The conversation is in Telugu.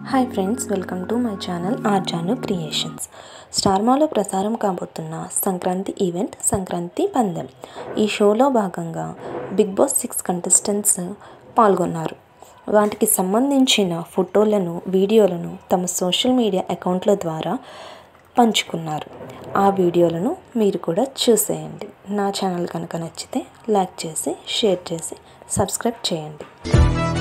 Hi friends, welcome to my channel Arjanu creations. స్టార్మాలో ప్రసారం కాబోతున్న సంక్రాంతి ఈవెంట్ సంక్రాంతి పందెం. ఈ షోలో భాగంగా బిగ్ బాస్ 6 కంటెస్టెంట్స్ పాల్గొన్నారు. వాటికి సంబంధించిన ఫోటోలను, వీడియోలను తమ సోషల్ మీడియా అకౌంట్ల ద్వారా పంచుకున్నారు. ఆ వీడియోలను మీరు కూడా చూసేయండి. నా ఛానల్ కనుక నచ్చితే లైక్ చేసి, షేర్ చేసి, సబ్స్క్రైబ్ చేయండి.